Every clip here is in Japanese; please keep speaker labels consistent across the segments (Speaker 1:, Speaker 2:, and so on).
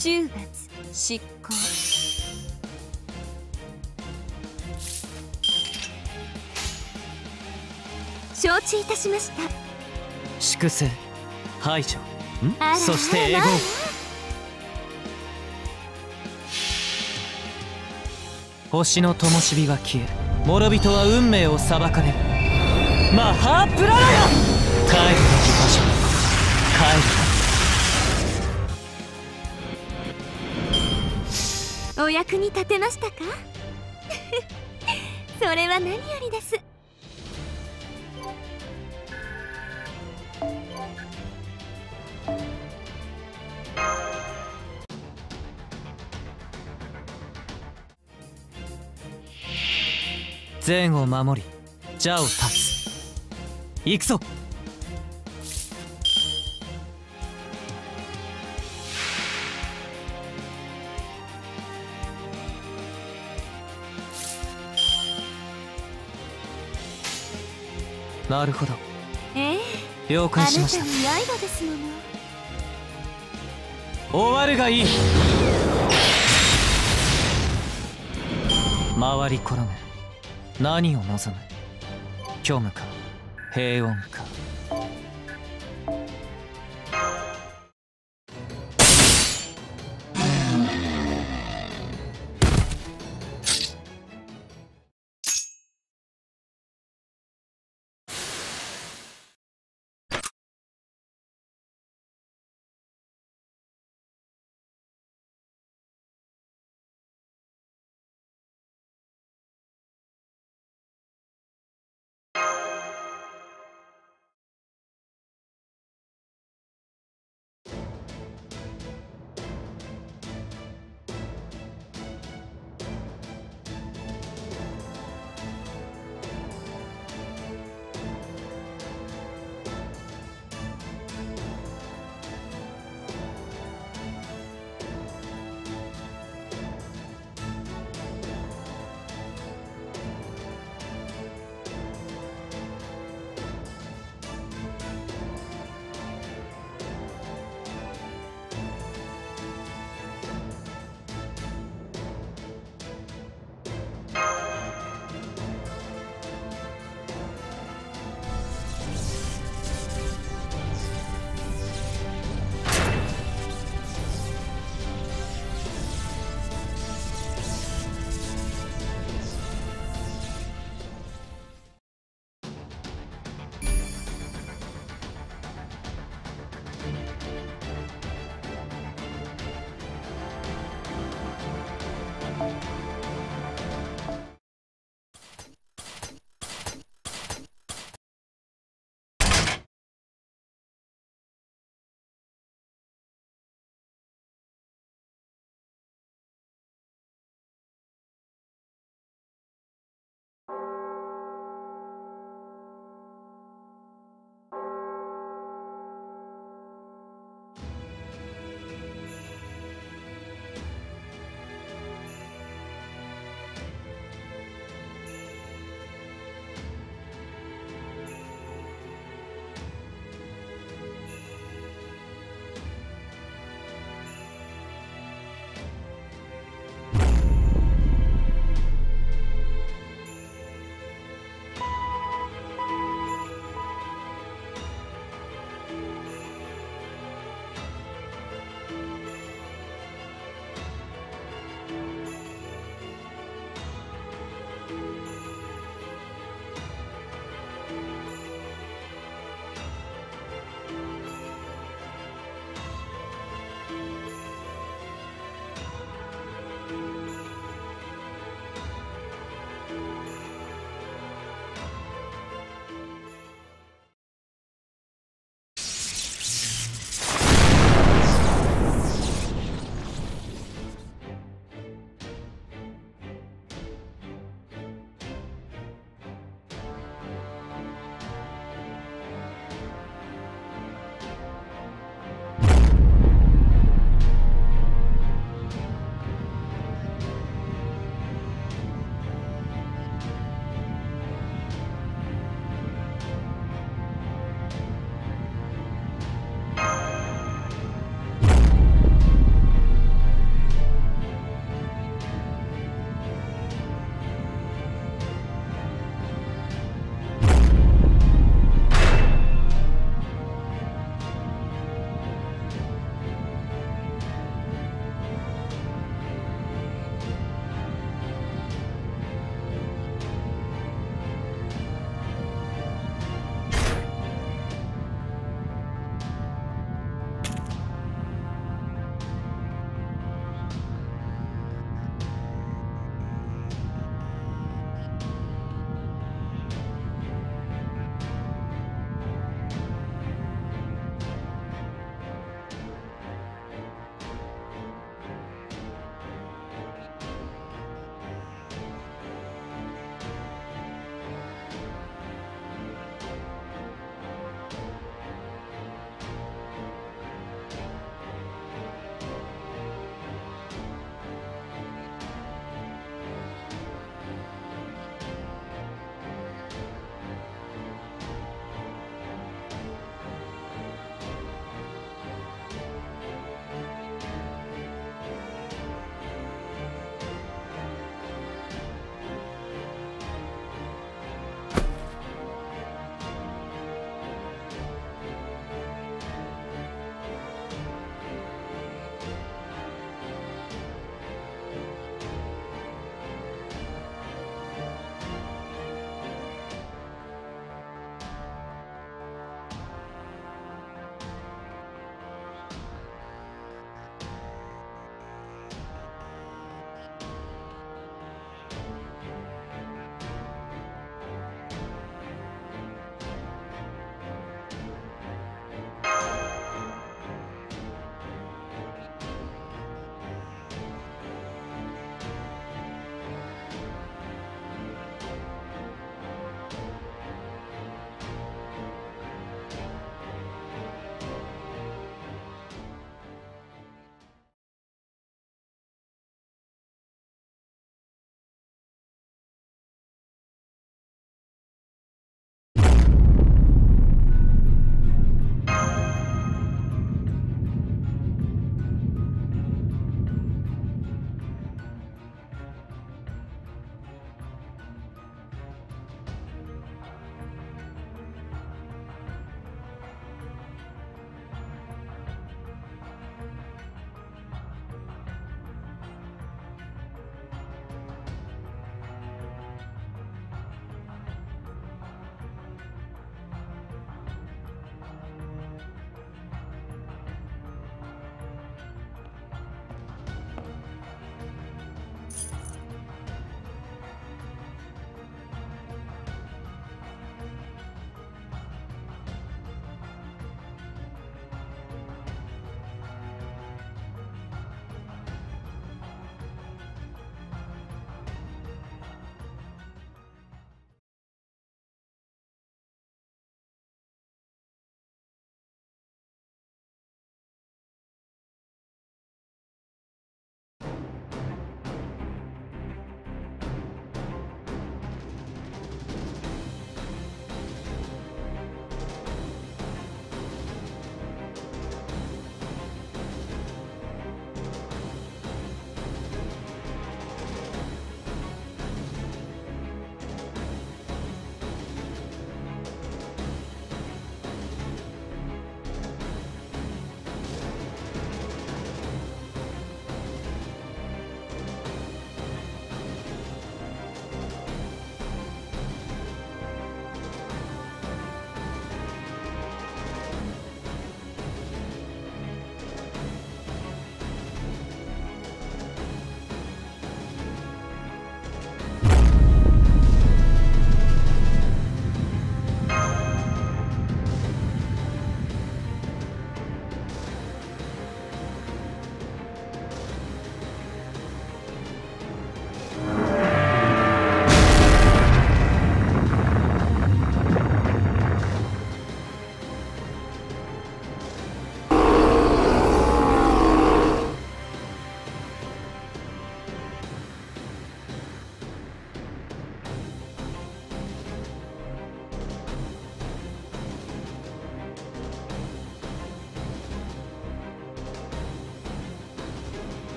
Speaker 1: 中罰執行。承知いたしました。
Speaker 2: 粛清排除
Speaker 1: あら
Speaker 2: そしてエゴ
Speaker 1: まあ
Speaker 2: 星の灯火は消え、諸人は運命を裁かれる。マハープララヤ、帰るべき場所に帰る。
Speaker 1: お役に立てましたか？それは何よりです。
Speaker 2: 善を守り邪を断つ。行くぞ。なるほど、
Speaker 1: ええ、
Speaker 2: 了
Speaker 1: あなたに
Speaker 2: 解しました。
Speaker 1: 刃ですもの。
Speaker 2: 終わるがいい。回り転ぐ、何を望む？虚無か平穏か。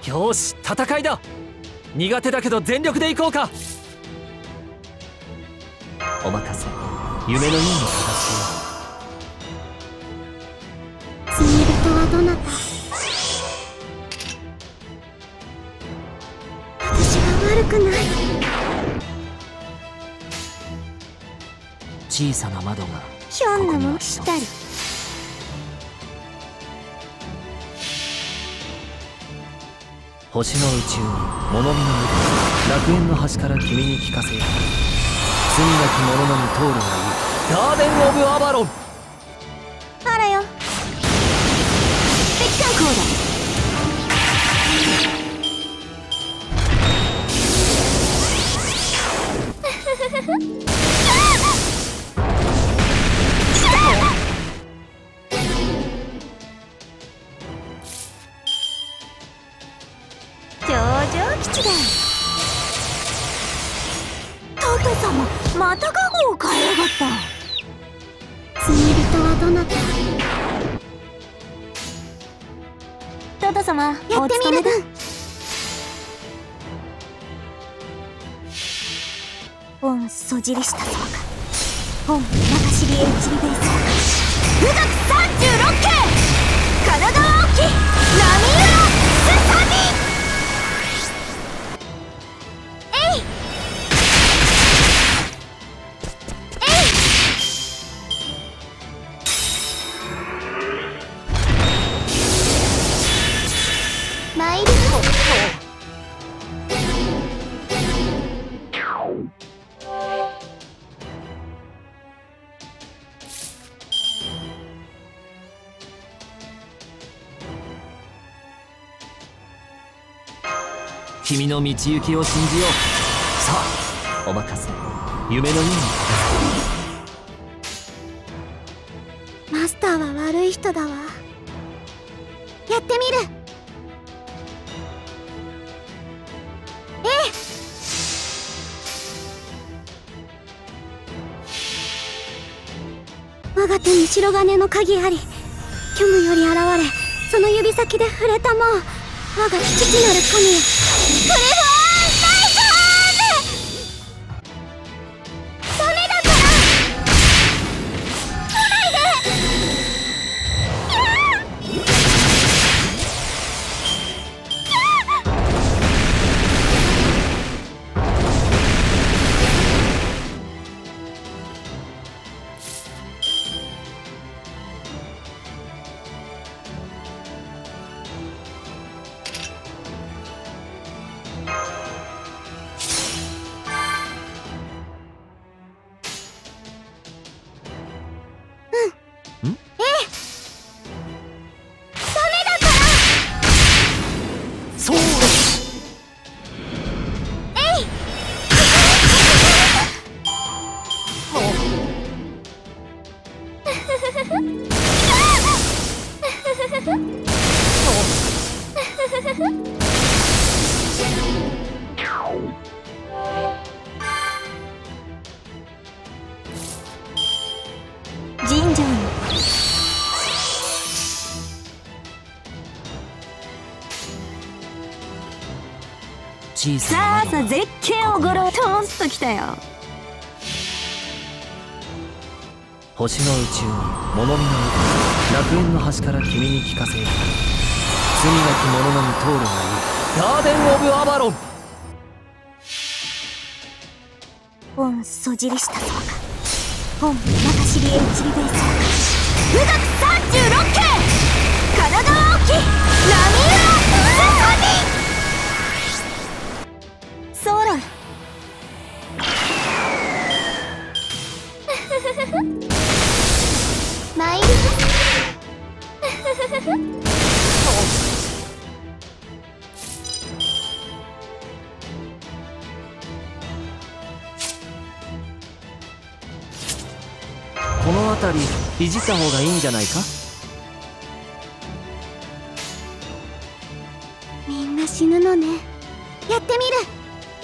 Speaker 2: よし、戦いだ。苦手だけど全力でいこうか。お任せ。夢のように形を。
Speaker 1: 罪人はどなた？私は悪くない。
Speaker 2: 小さな窓が
Speaker 1: ひょんなもんしたり。
Speaker 2: 星の宇宙に物見の向楽園の端から君に聞かせよ。罪なき者のみ通るがいい。ガーデン・オブ・アバロン。
Speaker 1: あらよ。敵艦砲だ。頂上基地だ。トト様、また加護を変えやがった。罪人はどなた？トト様、やってみる。本そじりしたそうか。本中知り HB ベース武学36系神奈川沖波浦すさみ。参ります。
Speaker 2: 君の道行きを信じよう。さあ、お任せ。夢のように
Speaker 1: マスターは悪い人だわ。やってみる。我が手に白金の鍵あり。虚無より現れ、その指先で触れたもう我が父なる神よ。クリフォーン大丈夫。ダメだから来ないで。神城に
Speaker 2: 小さ
Speaker 1: さあ
Speaker 2: な
Speaker 1: さあ絶景をごろうとんときたよ。
Speaker 2: 星の宇宙に物見の楽園の端から君に聞かせよう。罪なき者のみ通るがいい。ガーデン・オブ・アバロン。
Speaker 1: 本そじりしたそうか。本中知り HB ベース武学36系神奈川沖波浦すさみ。ソロン参ります。
Speaker 2: この辺りいじった方がいいんじゃないか。
Speaker 1: みんな死ぬのね。やってみる。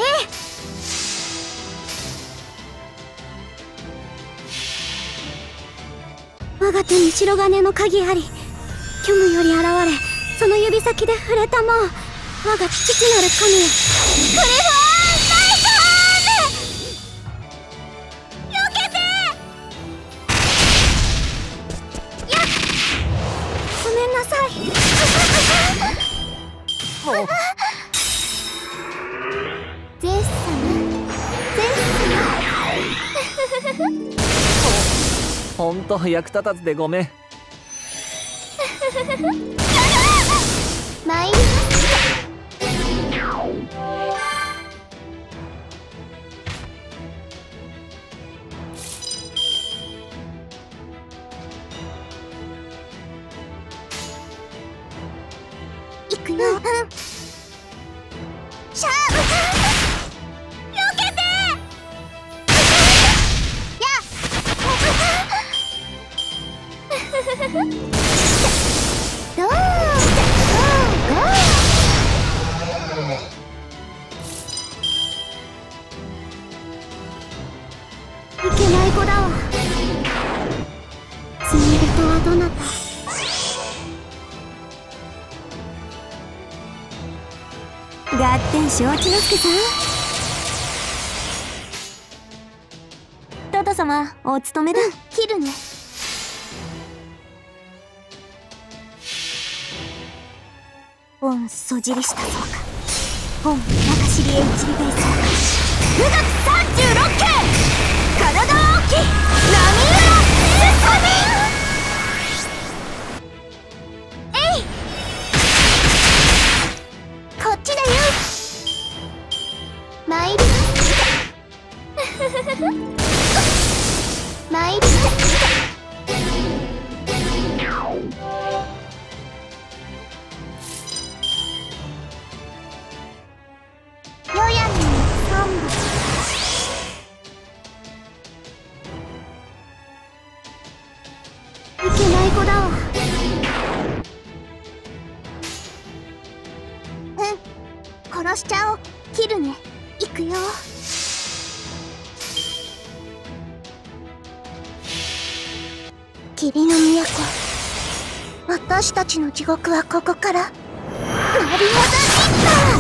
Speaker 1: 我が手に白金の鍵あり。虚無より現れ、その指先で触れたもう我が父なる神よ、クリフォーンナイトハーム、避けて。やっ、ごめんなさい。ゼウス様、ゼウス様。
Speaker 2: ほんと役立たずでごめん。
Speaker 1: 参ります。行くよ。シャープ、避けて。やっ、どういけない子だわ。罪人はどなた？ガッテン承知の助さん。トト様、お務めだ。切るね。本そじりしたそうか。本中尻へ導いそうか。富岳36系、体大きい波浦進み。えい、こっちだよ。参ります。参ります。よやに3本。いけない子だわ。うん、殺しちゃおう。切るね。行くよ。霧の都、私たちの地獄はここから鳴り戻ってきた。